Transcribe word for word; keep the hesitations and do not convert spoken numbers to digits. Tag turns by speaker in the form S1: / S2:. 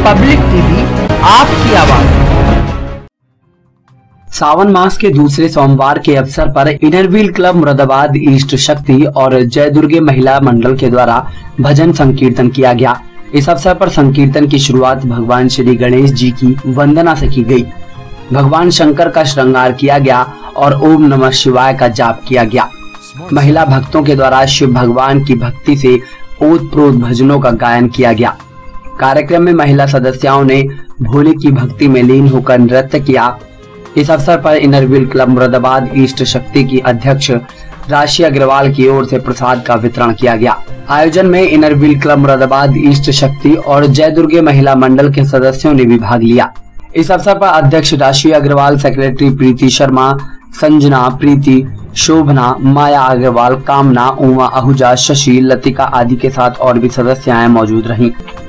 S1: Public TV, आपकी आवाज।
S2: सावन मास के दूसरे सोमवार के अवसर पर इनरव्हील क्लब मुरादाबाद ईस्ट शक्ति और जय दुर्गे महिला मंडल के द्वारा भजन संकीर्तन किया गया। इस अवसर पर संकीर्तन की शुरुआत भगवान श्री गणेश जी की वंदना से की गई। भगवान शंकर का श्रृंगार किया गया और ओम नमः शिवाय का जाप किया गया। महिला भक्तों के द्वारा शिव भगवान की भक्ति से ओतप्रोत भजनों का गायन किया गया। कार्यक्रम में महिला सदस्यों ने भोले की भक्ति में लीन होकर नृत्य किया। इस अवसर पर इनरव्हील क्लब मुरादाबाद ईस्ट शक्ति की अध्यक्ष राशि अग्रवाल की ओर से प्रसाद का वितरण किया गया। आयोजन में इनरव्हील क्लब मुरादाबाद ईस्ट शक्ति और जय दुर्गे महिला मंडल के सदस्यों ने भी भाग लिया। इस अवसर पर अध्यक्ष राशि अग्रवाल, सेक्रेटरी प्रीति शर्मा, संजना, प्रीति, शोभना, माया अग्रवाल, कामना, उमा आहूजा, शशि, लतिका आदि के साथ और भी सदस्याएं मौजूद रहीं।